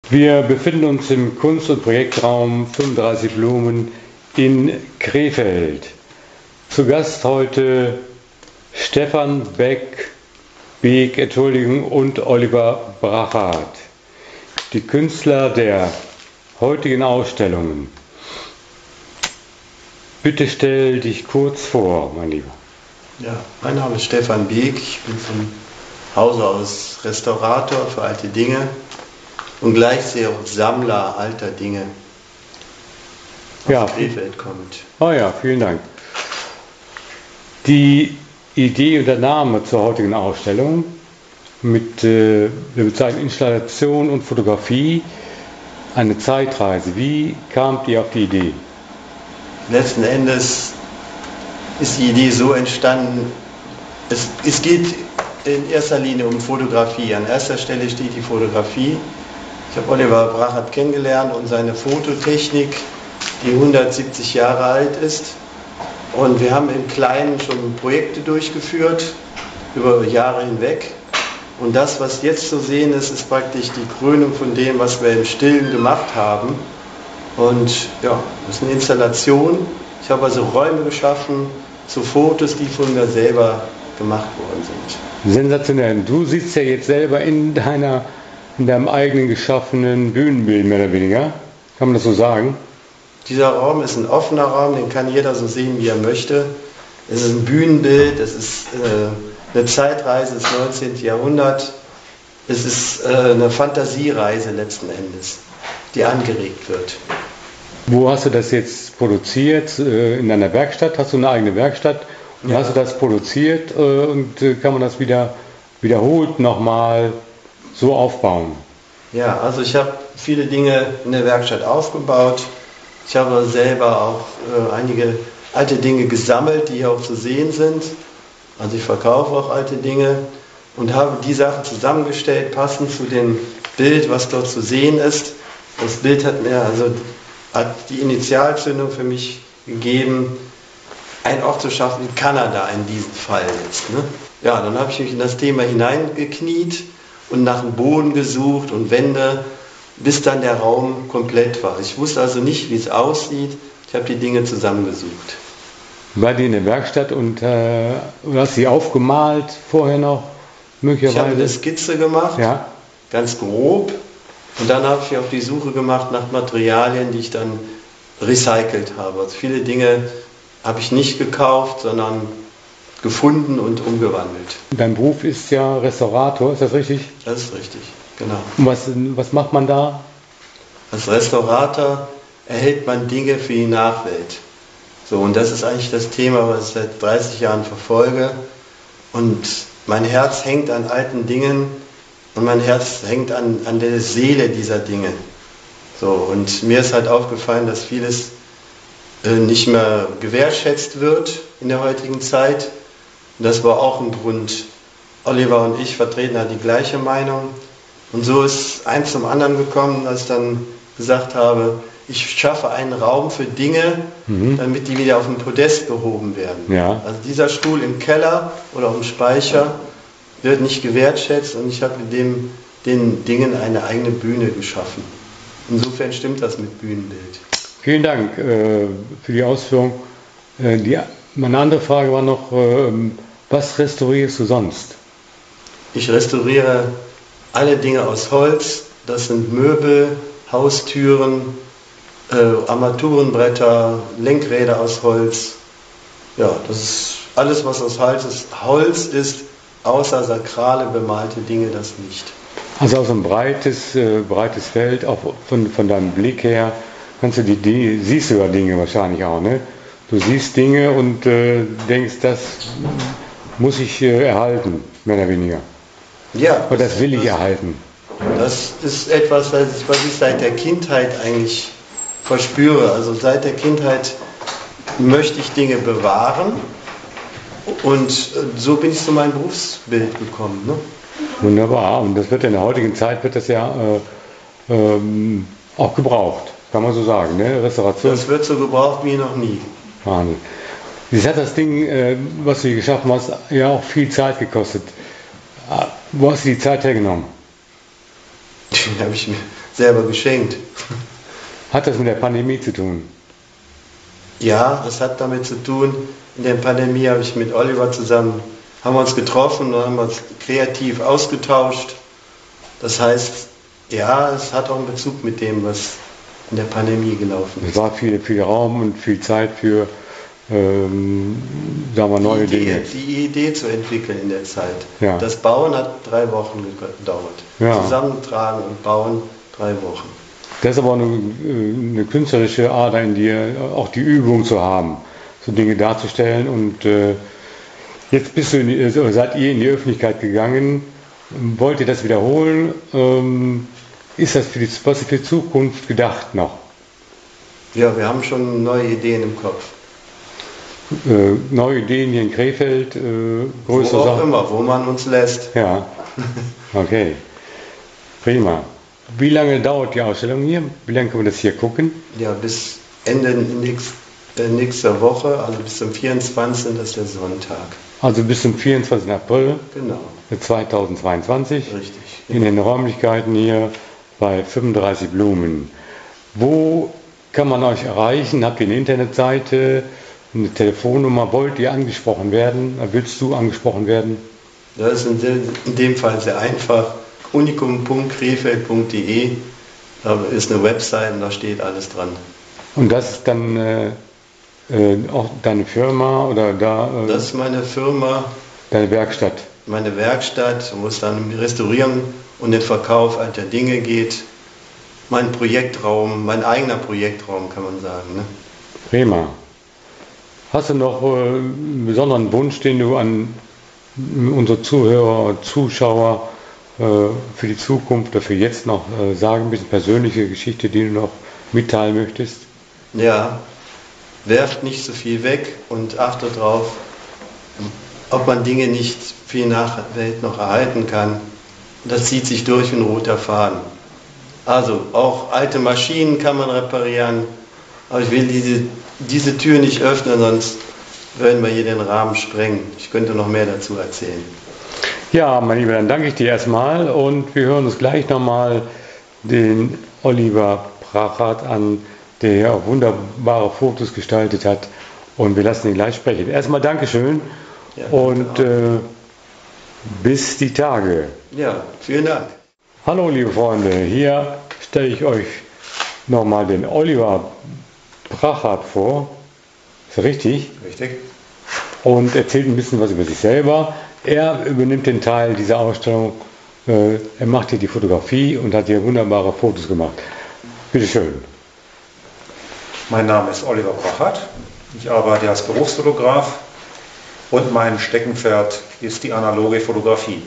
Wir befinden uns im Kunst- und Projektraum 35 Blumen in Krefeld. Zu Gast heute Stefan Beck und Oliver Brachardt, die Künstler der heutigen Ausstellungen. Bitte stell dich kurz vor, mein Lieber. Ja, mein Name ist Stefan Beck, ich bin von Hause aus Restaurator für alte Dinge und gleichzeitig auch Sammler alter Dinge. Aus Krefeld kommt. Oh ja, vielen Dank. Die Idee und der Name zur heutigen Ausstellung mit der Bezeichnung Installation und Fotografie, eine Zeitreise. Wie kamt ihr auf die Idee? Letzten Endes ist die Idee so entstanden, es geht in erster Linie um Fotografie. An erster Stelle steht die Fotografie. Ich habe Oliver Brachardt kennengelernt und seine Fototechnik, die 170 Jahre alt ist. Und wir haben im Kleinen schon Projekte durchgeführt, über Jahre hinweg. Und das, was jetzt zu sehen ist, ist praktisch die Krönung von dem, was wir im Stillen gemacht haben. Und ja, das ist eine Installation. Ich habe also Räume geschaffen zu Fotos, die von mir selber gemacht worden sind. Sensationell. Du siehst ja jetzt selber in deinem eigenen geschaffenen Bühnenbild, mehr oder weniger. Kann man das so sagen? Dieser Raum ist ein offener Raum, den kann jeder so sehen, wie er möchte. Es ist ein Bühnenbild, es ist eine Zeitreise des 19. Jahrhunderts. Es ist eine Fantasiereise letzten Endes, die angeregt wird. Wo hast du das jetzt produziert? In deiner Werkstatt? Hast du eine eigene Werkstatt? Und ja. Hast du das produziert und kann man das wiederholt nochmal so aufbauen? Ja, also ich habe viele Dinge in der Werkstatt aufgebaut. Ich habe selber auch einige alte Dinge gesammelt, die hier auch zu sehen sind. Also ich verkaufe auch alte Dinge und habe die Sachen zusammengestellt, passend zu dem Bild, was dort zu sehen ist. Das Bild hat die Initialzündung für mich gegeben, einen Ort zu schaffen in Kanada in diesem Fall jetzt. Ne? Ja, dann habe ich mich in das Thema hineingekniet und nach dem Boden gesucht und Wände, bis dann der Raum komplett war. Ich wusste also nicht, wie es aussieht. Ich habe die Dinge zusammengesucht. War die in der Werkstatt und hast sie aufgemalt vorher noch? Möglicherweise? Ich habe eine Skizze gemacht, ja. Ganz grob. Und dann habe ich auf die Suche gemacht nach Materialien, die ich dann recycelt habe. Also viele Dinge habe ich nicht gekauft, sondern gefunden und umgewandelt. Dein Beruf ist ja Restaurator, ist das richtig? Das ist richtig, genau. Und was macht man da? Als Restaurator erhält man Dinge für die Nachwelt. So, und das ist eigentlich das Thema, was ich seit 30 Jahren verfolge. Und mein Herz hängt an alten Dingen und mein Herz hängt an der Seele dieser Dinge. So, und mir ist halt aufgefallen, dass vieles nicht mehr gewertschätzt wird in der heutigen Zeit. Und das war auch ein Grund. Oliver und ich vertreten da die gleiche Meinung. Und so ist eins zum anderen gekommen, als ich dann gesagt habe, ich schaffe einen Raum für Dinge, damit die wieder auf dem Podest gehoben werden. Ja. Also dieser Stuhl im Keller oder auf dem Speicher wird nicht gewertschätzt und ich habe mit den Dingen eine eigene Bühne geschaffen. Insofern stimmt das mit Bühnenbild. Vielen Dank für die Ausführung. Meine andere Frage war noch, was restaurierst du sonst? Ich restauriere alle Dinge aus Holz. Das sind Möbel, Haustüren, Armaturenbretter, Lenkräder aus Holz. Ja, das ist alles, was aus Holz ist, außer sakrale bemalte Dinge, das nicht. Also aus einem breites Feld, auch von deinem Blick her, siehst du ja Dinge wahrscheinlich auch, ne? Du siehst Dinge und denkst, das muss ich erhalten, mehr oder weniger. Ja. Oder das will ich erhalten. Das ist etwas, was ich seit der Kindheit eigentlich verspüre. Also seit der Kindheit möchte ich Dinge bewahren und so bin ich zu meinem Berufsbild gekommen. Ne? Wunderbar. Und das wird in der heutigen Zeit ja auch gebraucht, kann man so sagen. Ne? Restauration. Das wird so gebraucht wie noch nie. Wahnsinn. Jetzt hat das Ding, was du hier geschaffen hast, ja auch viel Zeit gekostet. Wo hast du die Zeit hergenommen? Die habe ich mir selber geschenkt. Hat das mit der Pandemie zu tun? Ja, das hat damit zu tun. In der Pandemie habe ich mit Oliver zusammen, haben wir uns getroffen und haben uns kreativ ausgetauscht. Das heißt, ja, es hat auch einen Bezug mit dem, was in der Pandemie gelaufen ist. Es war viel Raum und viel Zeit für sagen wir, neue Dinge. Die Idee zu entwickeln in der Zeit. Ja. Das Bauen hat 3 Wochen gedauert. Ja. Zusammentragen und bauen 3 Wochen. Das ist aber eine künstlerische Ader in dir, auch die Übung zu haben, so Dinge darzustellen. Und jetzt seid ihr in die Öffentlichkeit gegangen. Wollt ihr das wiederholen? Ist das was für die Zukunft gedacht noch? Ja, wir haben schon neue Ideen im Kopf. Neue Ideen hier in Krefeld, größere Wo auch Sachen? immer, wo man uns lässt. Ja, okay. Prima. Wie lange dauert die Ausstellung hier? Wie lange können wir das hier gucken? Ja, bis Ende nächster Woche, also bis zum 24. Das ist der Sonntag. Also bis zum 24. April Genau. 2022. Richtig. In den Räumlichkeiten hier bei 35 Blumen. Wo kann man euch erreichen? Habt ihr eine Internetseite, eine Telefonnummer? Wollt ihr angesprochen werden? Willst du angesprochen werden? Das ist in dem Fall sehr einfach. unikum.krefeld.de, da ist eine Website und da steht alles dran. Und das ist dann auch deine Firma oder das ist meine Firma, deine Werkstatt? Meine Werkstatt, wo es dann um Restaurieren und den Verkauf alter Dinge geht. Mein Projektraum, mein eigener Projektraum, kann man sagen. Ne? Prima. Hast du noch einen besonderen Wunsch, den du an unsere Zuhörer und Zuschauer für die Zukunft oder für jetzt noch sagen, ein bisschen persönliche Geschichte, die du noch mitteilen möchtest? Ja, werft nicht so viel weg und achtet darauf, ob man Dinge nicht für die Nachwelt noch erhalten kann. Das zieht sich durch wie ein roter Faden. Also auch alte Maschinen kann man reparieren, aber ich will diese Tür nicht öffnen, sonst würden wir hier den Rahmen sprengen. Ich könnte noch mehr dazu erzählen. Ja, mein Lieber, dann danke ich dir erstmal und wir hören uns gleich nochmal den Oliver Prachert an, der hier auch wunderbare Fotos gestaltet hat, und wir lassen ihn gleich sprechen. Erstmal Dankeschön Ja, und bis die Tage. Ja, vielen Dank. Hallo liebe Freunde, hier stelle ich euch nochmal den Oliver Prachert vor. Ist richtig? Richtig. Und erzählt ein bisschen was über sich selber. Er übernimmt den Teil dieser Ausstellung. Er macht hier die Fotografie und hat hier wunderbare Fotos gemacht. Bitte schön. Mein Name ist Oliver Prachert. Ich arbeite als Berufsfotograf und mein Steckenpferd ist die analoge Fotografie.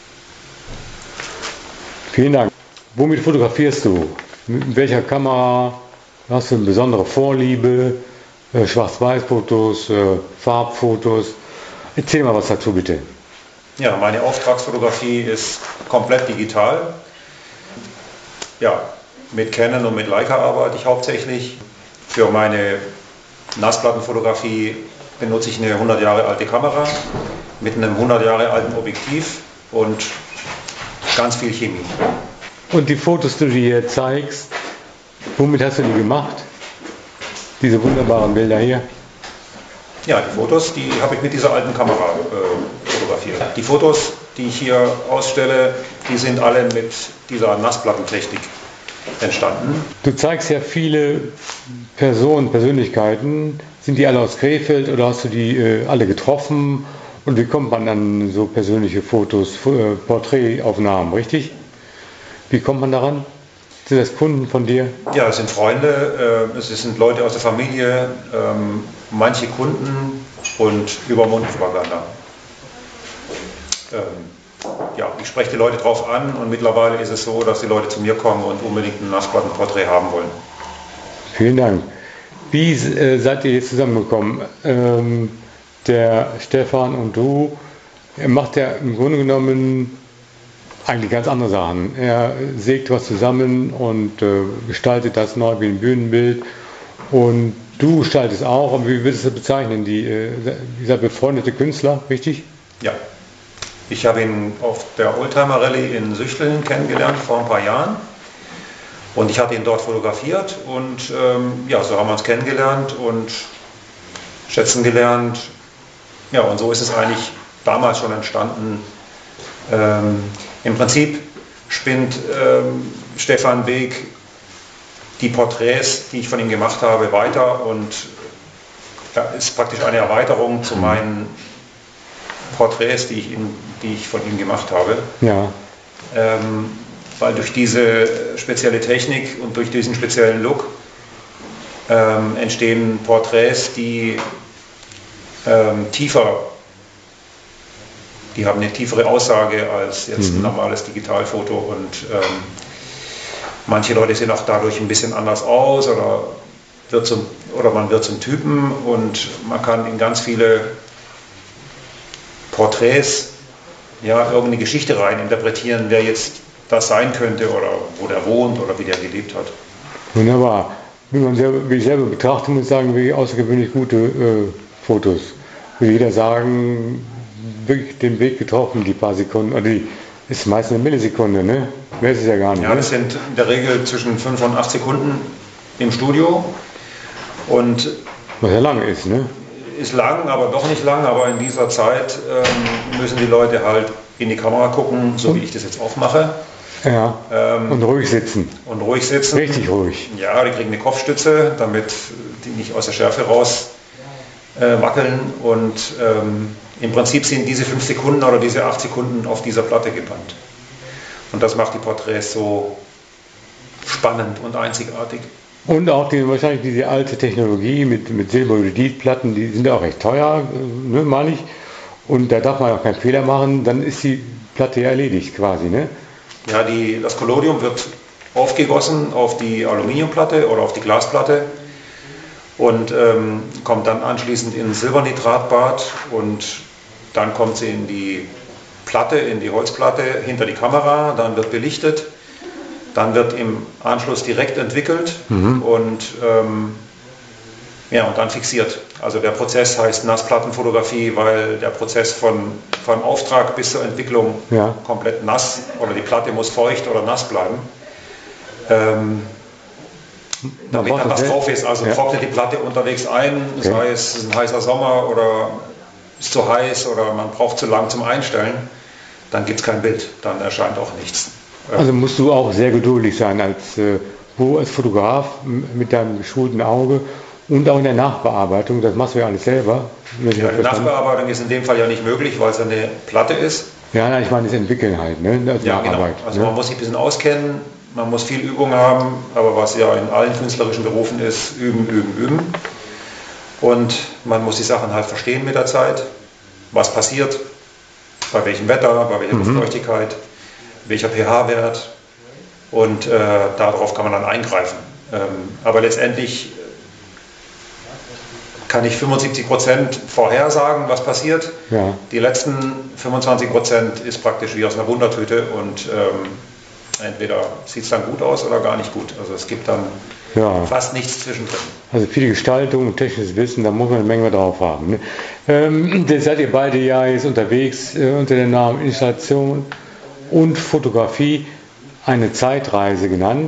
Vielen Dank. Womit fotografierst du? Mit welcher Kamera? Hast du eine besondere Vorliebe? Schwarz-Weiß-Fotos, Farbfotos? Erzähl mal was dazu bitte. Ja, meine Auftragsfotografie ist komplett digital. Ja, mit Canon und mit Leica arbeite ich hauptsächlich. Für meine Nassplattenfotografie benutze ich eine 100 Jahre alte Kamera mit einem 100 Jahre alten Objektiv und ganz viel Chemie. Und die Fotos, die du hier zeigst, womit hast du die gemacht? Diese wunderbaren Bilder hier? Ja, die Fotos, die habe ich mit dieser alten Kamera fotografiert. Die Fotos, die ich hier ausstelle, die sind alle mit dieser Nassplattentechnik entstanden. Du zeigst ja viele Persönlichkeiten. Sind die alle aus Krefeld oder hast du die alle getroffen? Und wie kommt man an so persönliche Fotos, Porträtaufnahmen, richtig? Wie kommt man daran? Sind das Kunden von dir? Ja, es sind Freunde, es sind Leute aus der Familie, manche Kunden und über Mundpropaganda. Ja, ich spreche die Leute drauf an und mittlerweile ist es so, dass die Leute zu mir kommen und unbedingt ein Nassplattenporträt haben wollen. Vielen Dank. Wie seid ihr jetzt zusammengekommen? Der Stefan und du, er macht ja im Grunde genommen eigentlich ganz andere Sachen. Er sägt was zusammen und gestaltet das neu wie ein Bühnenbild. Und du gestaltest auch, und wie würdest du das bezeichnen? Dieser befreundete Künstler, richtig? Ja. Ich habe ihn auf der Oldtimer Rallye in Süchteln kennengelernt vor ein paar Jahren. Und ich hatte ihn dort fotografiert und ja, so haben wir uns kennengelernt und schätzen gelernt. Ja, und so ist es eigentlich damals schon entstanden. Im Prinzip spinnt Stefan Beek die Porträts, die ich von ihm gemacht habe, weiter und ist praktisch eine Erweiterung zu meinen Porträts, die ich von ihm gemacht habe. Ja. Weil durch diese spezielle Technik und durch diesen speziellen Look entstehen Porträts, die die haben eine tiefere Aussage als jetzt ein normales Digitalfoto und manche Leute sehen auch dadurch ein bisschen anders aus oder man wird zum Typen und man kann in ganz viele Porträts ja irgendeine Geschichte rein interpretieren, wer jetzt das sein könnte oder wo der wohnt oder wie der gelebt hat. Wunderbar. Wie ich selber betrachte, muss ich sagen, wirklich außergewöhnlich gute Fotos. Würde jeder sagen, wirklich den Weg getroffen, die paar Sekunden, oder die ist meistens eine Millisekunde, ne? Mehr ist es ja gar nicht. Ja, das sind in der Regel zwischen 5 und 8 Sekunden im Studio. Und was ja lang ist, ne? Ist lang, aber doch nicht lang, aber in dieser Zeit müssen die Leute halt in die Kamera gucken, so wie ich das jetzt auch mache. Ja, und ruhig sitzen. Und ruhig sitzen. Richtig ruhig. Ja, die kriegen eine Kopfstütze, damit die nicht aus der Schärfe raus wackeln. Und im Prinzip sind diese 5 Sekunden oder diese 8 Sekunden auf dieser Platte gebannt. Und das macht die Porträts so spannend und einzigartig. Und auch wahrscheinlich diese alte Technologie mit Silberiditplatten, die sind auch recht teuer, ne, meine ich. Und da darf man auch keinen Fehler machen, dann ist die Platte ja erledigt quasi, ne? Ja, das Collodium wird aufgegossen auf die Aluminiumplatte oder auf die Glasplatte und kommt dann anschließend in ein Silbernitratbad und dann kommt sie in die Platte, in die Holzplatte hinter die Kamera, dann wird belichtet. Dann wird im Anschluss direkt entwickelt und dann fixiert. Also der Prozess heißt Nassplattenfotografie, weil der Prozess vom Auftrag bis zur Entwicklung komplett nass oder die Platte muss feucht oder nass bleiben. Damit dann was drauf ist. Also trocknet die Platte unterwegs ein, sei es ein heißer Sommer oder ist zu heiß oder man braucht zu lang zum Einstellen, dann gibt es kein Bild, dann erscheint auch nichts. Also musst du auch sehr geduldig sein als Fotograf mit deinem geschulten Auge und auch in der Nachbearbeitung. Das machst du ja alles selber. Ja, die Nachbearbeitung ist in dem Fall ja nicht möglich, weil es eine Platte ist. Ja, nein, ich meine das Entwickeln halt, ne? Das ja, genau. Arbeit, also ne? Man muss sich ein bisschen auskennen, man muss viel Übung haben, aber was ja in allen künstlerischen Berufen ist, üben, üben, üben. Und man muss die Sachen halt verstehen mit der Zeit, was passiert, bei welchem Wetter, bei welcher Luftfeuchtigkeit, welcher pH-Wert und darauf kann man dann eingreifen. Aber letztendlich kann ich 75% vorhersagen, was passiert. Ja. Die letzten 25% ist praktisch wie aus einer Wundertüte und entweder sieht es dann gut aus oder gar nicht gut. Also es gibt dann fast nichts zwischendrin. Also viel Gestaltung und technisches Wissen, da muss man eine Menge drauf haben. Ne? Jetzt seid ihr beide ja jetzt unterwegs unter dem Namen Installation und Fotografie, eine Zeitreise genannt.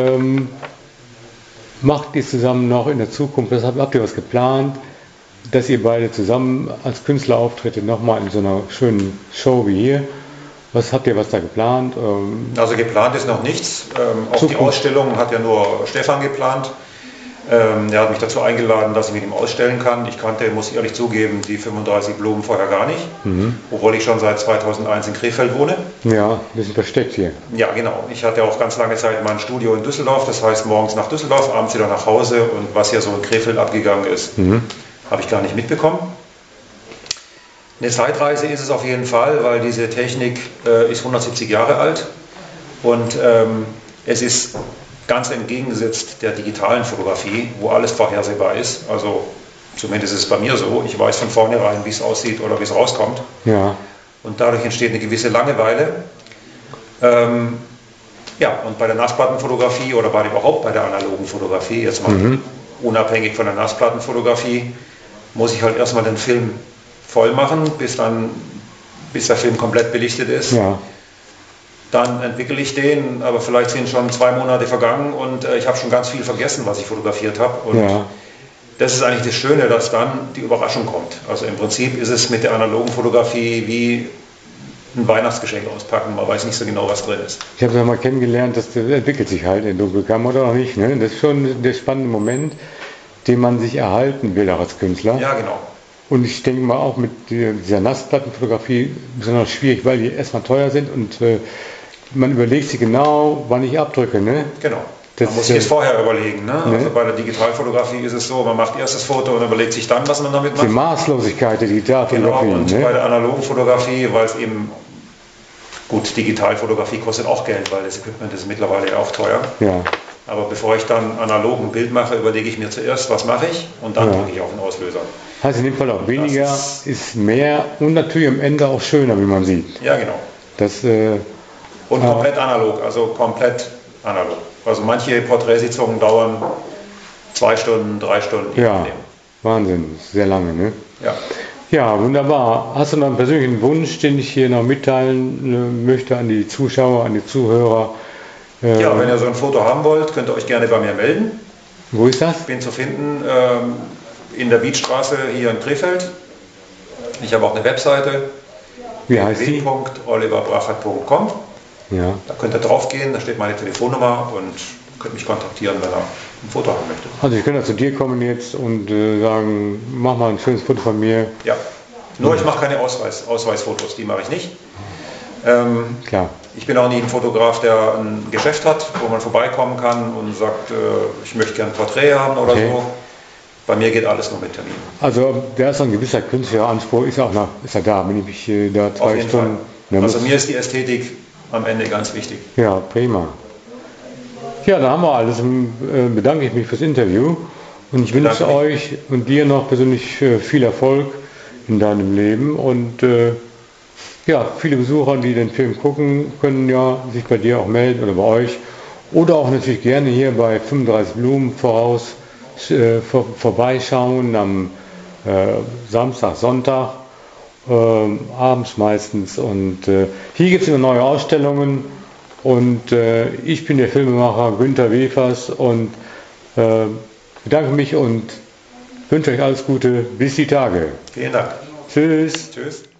Macht ihr zusammen noch in der Zukunft, habt ihr was geplant, dass ihr beide zusammen als Künstler auftreten, nochmal in so einer schönen Show wie hier? Habt ihr was da geplant? Also geplant ist noch nichts. Auch die Ausstellung hat ja nur Stefan geplant. Er hat mich dazu eingeladen, dass ich mit ihm ausstellen kann. Ich kannte, muss ich ehrlich zugeben, die 35 Blumen vorher gar nicht, obwohl ich schon seit 2001 in Krefeld wohne. Ja, ein bisschen versteckt hier. Ja, genau. Ich hatte auch ganz lange Zeit mein Studio in Düsseldorf, das heißt morgens nach Düsseldorf, abends wieder nach Hause und was hier so in Krefeld abgegangen ist, habe ich gar nicht mitbekommen. Eine Zeitreise ist es auf jeden Fall, weil diese Technik ist 170 Jahre alt und es ist ganz entgegengesetzt der digitalen Fotografie, wo alles vorhersehbar ist. Also zumindest ist es bei mir so. Ich weiß von vornherein, wie es aussieht oder wie es rauskommt. Ja. Und dadurch entsteht eine gewisse Langeweile. Und bei der Nassplattenfotografie oder überhaupt bei der analogen Fotografie, jetzt mal unabhängig von der Nassplattenfotografie, muss ich halt erstmal den Film voll machen, bis der Film komplett belichtet ist. Ja. dann entwickle ich den, aber vielleicht sind schon 2 Monate vergangen und ich habe schon ganz viel vergessen, was ich fotografiert habe. Und das ist eigentlich das Schöne, dass dann die Überraschung kommt. Also im Prinzip ist es mit der analogen Fotografie wie ein Weihnachtsgeschenk auspacken, man weiß nicht so genau, was drin ist. Ich habe es mal kennengelernt, das entwickelt sich halt in Dunkelkammer oder auch nicht. Ne? Das ist schon der spannende Moment, den man sich erhalten will auch als Künstler. Ja, genau. Und ich denke mal auch mit dieser Nassplattenfotografie besonders schwierig, weil die erstmal teuer sind und man überlegt sich genau, wann ich abdrücke. Ne? Genau. Man muss sich das vorher überlegen. Ne? Ne? Also bei der Digitalfotografie ist es so, man macht erst das Foto und überlegt sich dann, was man damit macht. Die Maßlosigkeit der Digitalfotografie. Genau, und ne? bei der analogen Fotografie, weil es eben, gut, Digitalfotografie kostet auch Geld, weil das Equipment ist mittlerweile auch teuer. Ja. Aber bevor ich dann analog ein Bild mache, überlege ich mir zuerst, was mache ich und dann drücke ich auf den Auslöser. Heißt in dem Fall auch weniger ist mehr und natürlich am Ende auch schöner, wie man sieht. Ja, genau. Das, und komplett analog, also komplett analog. Also manche Porträtsitzungen dauern 2 Stunden, 3 Stunden. Ja, Wahnsinn, sehr lange, ne? Ja. Ja, wunderbar. Hast du noch einen persönlichen Wunsch, den ich hier noch mitteilen möchte an die Zuschauer, an die Zuhörer? Ja, wenn ihr so ein Foto haben wollt, könnt ihr euch gerne bei mir melden. Wo ist das? Ich bin zu finden in der Beachstraße hier in Krefeld. Ich habe auch eine Webseite. Wie heißt die? www.oliverbrachert.com. Ja. Da könnt ihr drauf gehen, da steht meine Telefonnummer und könnt mich kontaktieren, wenn ihr ein Foto haben möchtet. Also ich könnte zu dir kommen jetzt und sagen, mach mal ein schönes Foto von mir. Ja, nur ich mache keine Ausweisfotos, die mache ich nicht. Klar. Ich bin auch nicht ein Fotograf, der ein Geschäft hat, wo man vorbeikommen kann und sagt, ich möchte gerne ein Porträt haben oder so. Bei mir geht alles nur mit Termin. Also da ist ein gewisser künstlerischer Anspruch, ist er da, wenn ich mich da 2 Auf jeden Stunden... Fall. Also mir ist die Ästhetik am Ende ganz wichtig. Ja, prima. Ja, da haben wir alles. Bedanke ich mich fürs Interview und ich wünsche euch und dir noch persönlich viel Erfolg in deinem Leben und ja, viele Besucher, die den Film gucken, können ja sich bei dir auch melden oder bei euch oder auch natürlich gerne hier bei 35 Blumen vorbeischauen am Samstag, Sonntag, abends meistens und hier gibt es immer neue Ausstellungen und ich bin der Filmemacher Günter Wefers und bedanke mich und wünsche euch alles Gute bis die Tage. Vielen Dank. Tschüss. Tschüss.